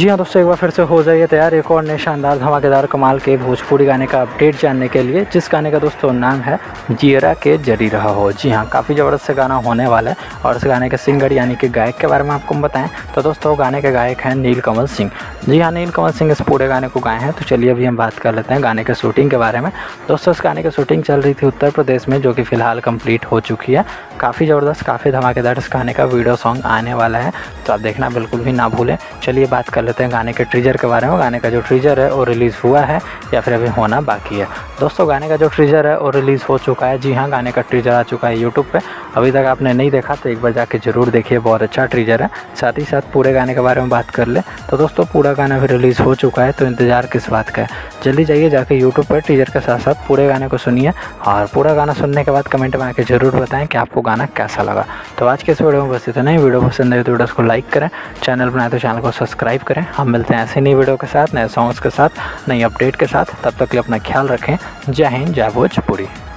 जी हाँ दोस्तों, एक बार फिर से हो जाइए तैयार एक और नए शानदार धमाकेदार कमाल के भोजपुरी गाने का अपडेट जानने के लिए, जिस गाने का दोस्तों नाम है जियरा के जरी रहा हो। जी हाँ, काफ़ी ज़बरदस्त से गाना होने वाला है और इस गाने के सिंगर यानी कि गायक के बारे में आपको बताएं तो दोस्तों गाने के गायक हैं नीलकमल सिंह। जी हाँ, नीलकमल सिंह इस पूरे गाने को गाए हैं। तो चलिए अभी हम बात कर लेते हैं गाने के शूटिंग के बारे में। दोस्तों इस गाने की शूटिंग चल रही थी उत्तर प्रदेश में, जो कि फ़िलहाल कंप्लीट हो चुकी है। काफ़ी ज़बरदस्त, काफ़ी धमाकेदार इस गाने का वीडियो सॉन्ग आने वाला है, तो आप देखना बिल्कुल भी ना भूलें। चलिए बात कर लेते हैं गाने के ट्रीजर के बारे में। गाने का जो ट्रीजर है वो रिलीज़ हुआ है या फिर अभी होना बाकी है। दोस्तों गाने का जो ट्रीजर है वो रिलीज़ हो चुका है। जी हाँ, गाने का ट्रीजर आ चुका है यूट्यूब पे। अभी तक आपने नहीं देखा तो एक बार जाके ज़रूर देखिए, बहुत अच्छा ट्रीजर है। साथ ही साथ पूरे गाने के बारे में बात कर ले तो दोस्तों पूरा गाना भी रिलीज़ हो चुका है, तो इंतज़ार किस बात का है। जल्दी जाइए जाके यूट्यूब पर ट्रीजर के साथ साथ पूरे गाने को सुनिए और पूरा गाना सुनने के बाद कमेंट में आके ज़रूर बताएं कि आपको गाना कैसा लगा। तो आज के इस वीडियो में बस इतना ही। वीडियो पसंद आए तो वीडियो को लाइक करें, चैनल बनाए तो चैनल को सब्सक्राइब करें। हम मिलते हैं ऐसे नई वीडियो के साथ, नए सॉन्ग्स के साथ, नई अपडेट के साथ। तब तक के लिए अपना ख्याल रखें। जय हिंद, जय भोजपुरी।